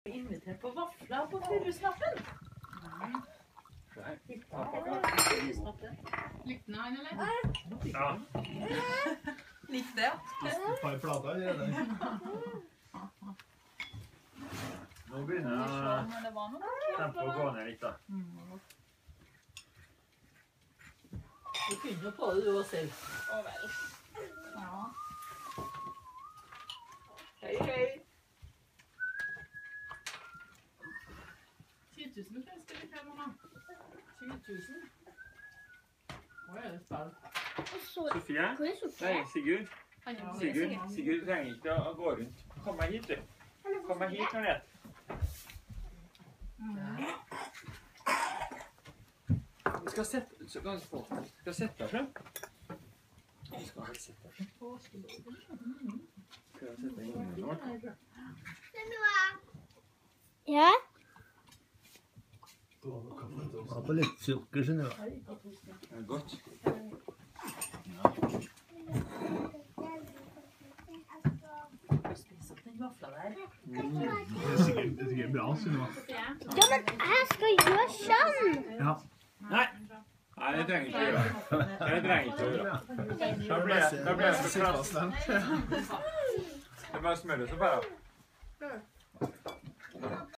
Invitert på vafler på Furusnappen. Likte den han, eller? Ja. Likte det, ja. Spiste et par plater allerede. Nå begynner tempoet å gå ned litt da. Du kunne jo på det du også selv. Å vel. Ja. Hei, hei. 10 000 skal vi kreve, mamma. 20 000. Hvor er det spill? Sofie? Nei, Sigurd. Sigurd trenger ikke å gå rundt. Kom meg hit, du. Kom meg hit, Harriet. Vi skal sette deg frem. Vi skal sette deg frem. Skal jeg sette deg inn nå? Ja? Ha på litt sukker, skjønner du. Det er godt. Spis opp den vafla der. Det er sikkert bra, skjønner du. Ja, men jeg skal gjøre sånn. Ja. Nei, det trenger ikke å gjøre. Det trenger ikke å gjøre. Da blir jeg så klass. Det er bare smør det så bare.